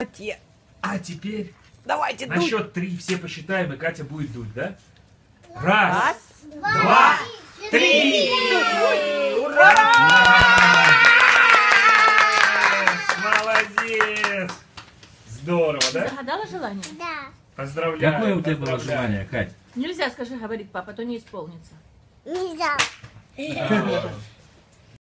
А теперь Давайте на дуть. счет 3 все посчитаем, и Катя будет дуть, да? Раз, Раз, два, три! Ура! Молодец! Здорово, да? Загадала желание? Да. Поздравляю. Какое у тебя было поздравляю. желание, Кать? Нельзя, скажи, говорить, папа, то не исполнится. Нельзя. Да.